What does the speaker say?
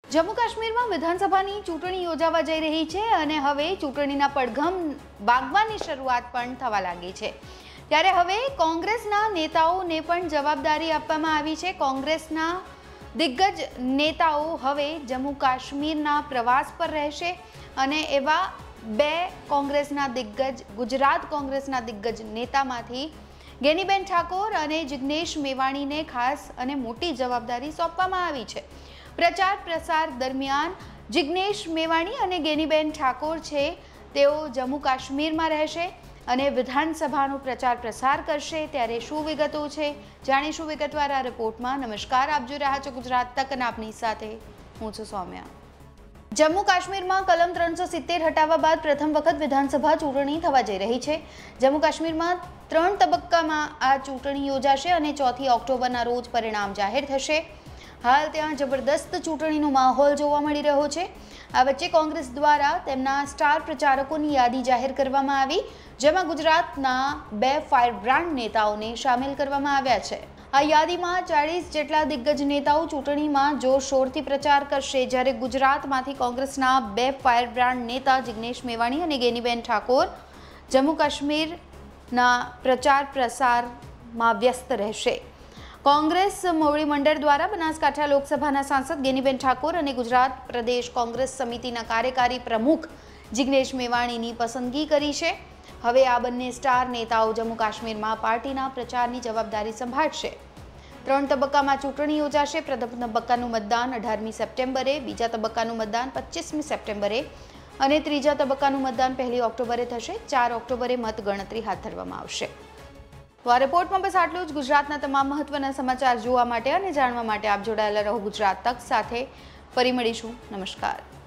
જમ્મુ કાશ્મીરમાં વિધાનસભાની ચૂંટણી યોજાવા જઈ રહી છે અને હવે ચૂંટણીના પડઘમ વાગવાની શરૂઆત પણ થવા લાગી છે। ત્યારે હવે કોંગ્રેસના નેતાઓને પણ જવાબદારી આપવામાં આવી છે। કોંગ્રેસના દિગ્ગજ નેતાઓ હવે જમ્મુ કાશ્મીરના પ્રવાસ પર રહેશે અને એવા બે કોંગ્રેસના દિગ્ગજ ગુજરાત કોંગ્રેસના દિગ્ગજ નેતામાંથી ગેનીબેન ઠાકોર અને જિગ્નેશ મેવાણીને ખાસ અને મોટી જવાબદારી સોંપવામાં આવી છે। પ્રચાર પ્રસાર દરમિયાન જિગ્નેશ મેવાણી અને ગેનીબેન ઠાકોર છે તેઓ જમ્મુ કાશ્મીરમાં રહેશે અને વિધાનસભાનો પ્રચાર પ્રસાર કરશે। ત્યારે શું વિગતો છે જાણીશું વિગતવાર આ રિપોર્ટમાં। નમસ્કાર, આપ જોઈ રહ્યા છો ગુજરાત તક અને આપની સાથે હું છું સૌમ્યા। જમ્મુ કાશ્મીરમાં કલમ 370 હટાવવા બાદ પ્રથમ વખત વિધાનસભા ચૂંટણી થવા જઈ રહી છે। જમ્મુ કાશ્મીરમાં 3 તબક્કામાં આ ચૂંટણી યોજાશે અને 4 ઓક્ટોબરના રોજ પરિણામ જાહેર થશે। હાલ ત્યાં જબરદસ્ત ચૂંટણીનો માહોલ જોવા મળી રહ્યો છે। આ વચ્ચે કોંગ્રેસ દ્વારા તેમના સ્ટાર પ્રચારકોની યાદી જાહેર કરવામાં આવી, જેમાં ગુજરાતના 2 ફાયરબ્રાન્ડ નેતાઓને સામેલ કરવામાં આવ્યા છે। આ યાદીમાં 40 જેટલા દિગ્ગજ નેતાઓ ચૂંટણીમાં જોરશોરથી પ્રચાર કરશે, જ્યારે ગુજરાતમાંથી કોંગ્રેસના 2 ફાયરબ્રાન્ડ નેતા જિગ્નેશ મેવાણી અને ગેનીબેન ઠાકોર જમ્મુ કાશ્મીરના પ્રચાર પ્રસારમાં વ્યસ્ત રહેશે। કોંગ્રેસ મોવડી મંડળ દ્વારા બનાસકાંઠા લોકસભાના સાંસદ ગેનીબેન ઠાકોર અને ગુજરાત પ્રદેશ કોંગ્રેસ સમિતિના કાર્યકારી પ્રમુખ જિગ્નેશ મેવાણીની પસંદગી કરી છે। હવે આ બંને સ્ટાર નેતાઓ જમ્મુ કાશ્મીરમાં પાર્ટીના પ્રચારની જવાબદારી સંભાળશે। 3 તબક્કામાં ચૂંટણી યોજાશે। પ્રથમ તબક્કાનું મતદાન 18મી સપ્ટેમ્બરે, બીજા તબક્કાનું મતદાન 25મી સપ્ટેમ્બરે અને ત્રીજા તબક્કાનું મતદાન 1 ઓક્ટોબરે થશે। 4 ઓક્ટોબરે મતગણતરી હાથ ધરવામાં આવશે। તો આ રિપોર્ટમાં બસ આટલું જ। ગુજરાતના તમામ મહત્વના સમાચાર જોવા માટે અને જાણવા માટે આપ જોડાયેલા રહો ગુજરાત તક સાથે। ફરી મળીશું। નમસ્કાર।